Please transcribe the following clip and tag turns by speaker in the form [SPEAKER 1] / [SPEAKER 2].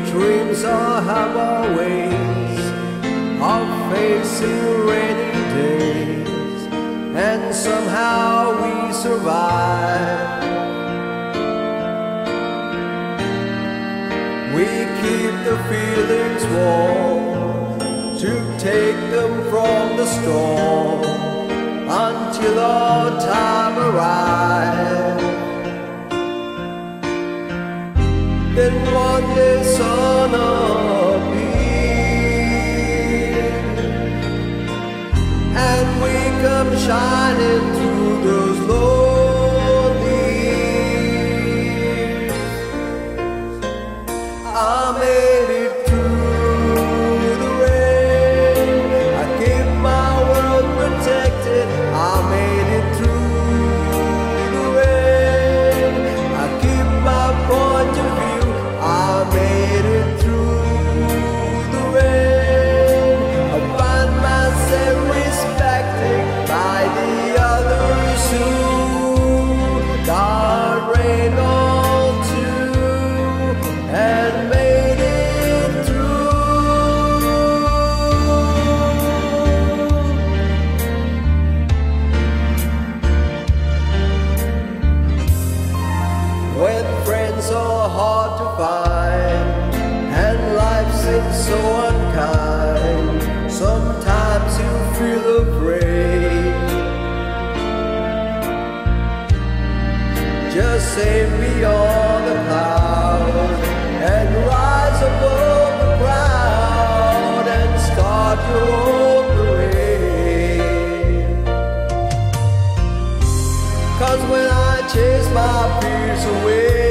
[SPEAKER 1] dreams all have our ways of facing rainy days, and somehow we survive. We keep the feelings warm to take them from the storm until our time arrives. Then one day sun appears, and we come shining through those lonely years. I made it through the rain. I keep my world protected. I made it through the rain. I keep my point of view. I made it through the rain. I find myself respected by the others who got rain on too and made it through. When friends are hard to find and life seems so unkind, sometimes you feel afraid. Just sail beyond the clouds and rise above the crowd and start your own parade. 'Cause when I chase my fears away,